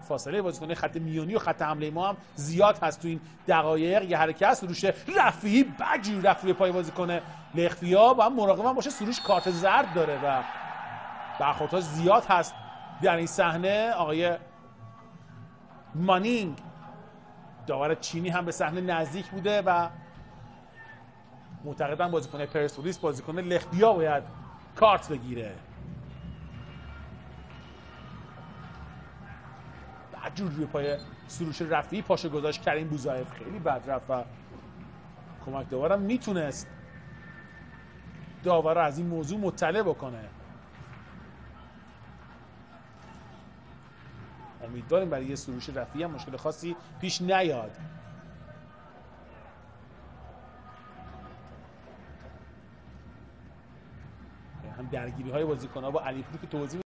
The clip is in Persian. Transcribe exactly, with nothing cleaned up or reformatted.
فاصله بازیکن خط میانی و خط حمله ما هم زیاد هست تو این دقایق. یه حرکت سروش رفیعی بجوری رفت روی پای بازیکن لخفیا، با هم مراقب باشه، سروش کارت زرد داره و برخوردها زیاد هست در این صحنه. آقای مانینگ داور چینی هم به صحنه نزدیک بوده و معتقدن بازیکن پرسپولیس بازیکن لخبیا باید کارت بگیره. بعدجور روی پای سروش رفیعی پاشو گذاشت کریم بوزایف، خیلی بد رفت و کمک داورم میتونست داور از این موضوع مطلع بکنه. امیدواریم برای یه سروش رفیعی هم مشکل خاصی پیش نیاد. هم درگیری های بازیکن‌ها با علیپور که توضیح